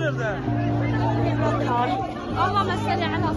nerede? اللهم صل على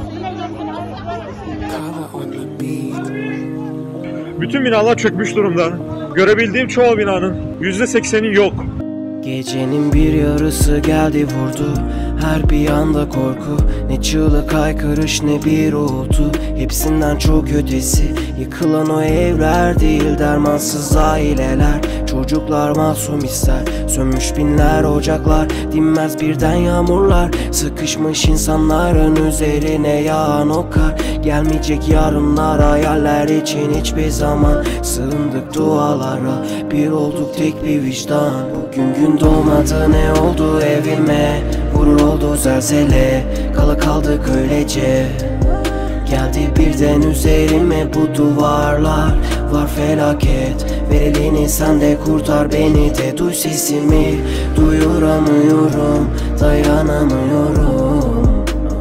Bütün binalar çökmüş durumda. Görebildiğim çoğu binanın %80'i yok. Gecenin bir yarısı geldi vurdu. Her bir anda korku, ne çığlık haykırış ne bir uğultu. Hepsinden çok ötesi yıkılan o evler değil, dermansız aileler. Çocuklar masum ister, sönmüş binler ocaklar. Dinmez birden yağmurlar, sıkışmış insanların üzerine yağan o kar. Gelmeyecek yarınlar hayaller için hiçbir zaman. Sığındık dualara, bir olduk tek bir vicdan. Bugün gün doğmadı, ne oldu evime? Vurur oldu zelzele, kala kaldık öylece. Geldi birden üzerime bu duvarlar. Var felaket, ver elini sen de kurtar beni de. Duy sesimi, duyuramıyorum, dayanamıyorum.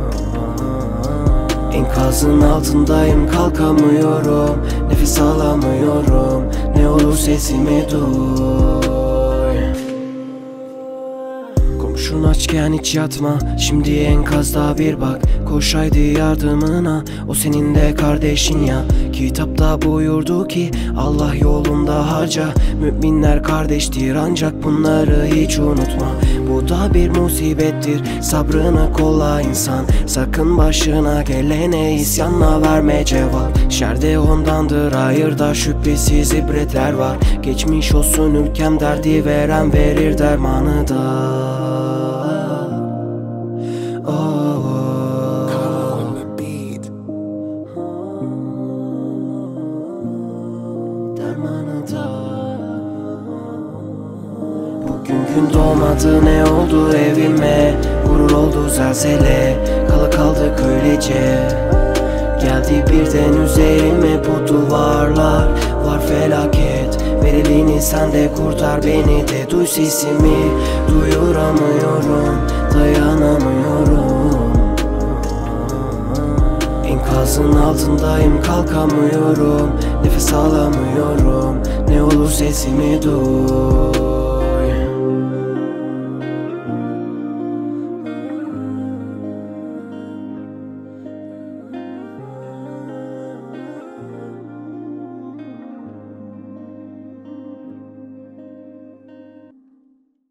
Enkazın altındayım, kalkamıyorum, nefes alamıyorum. Ne olur sesimi duy. Komşun açken hiç yatma, şimdi enkazda bir bak. Koş haydi yardımına, o senin de kardeşin ya. Kitapta buyurdu ki Allah yolunda harca. Müminler kardeştir ancak bunları hiç unutma. Bu da bir musibettir, sabrını kolla insan. Sakın başına gelene isyanla verme cevap. Şerde ondandır, hayırda şüphesiz ibretler var. Geçmiş olsun ülkem, derdi veren verir dermanı da. Bugün gün doğmadı, ne oldu evime? Vurur oldu zelzele, kala kaldık öylece. Geldi birden üzerime bu duvarlar. Var felaket, ver elini sen de kurtar beni de. Duy sesimi, duyuramıyorum, dayanamıyorum. Enkazın altındayım, kalkamıyorum, nefes alamıyorum. Ne olur sesimi duy.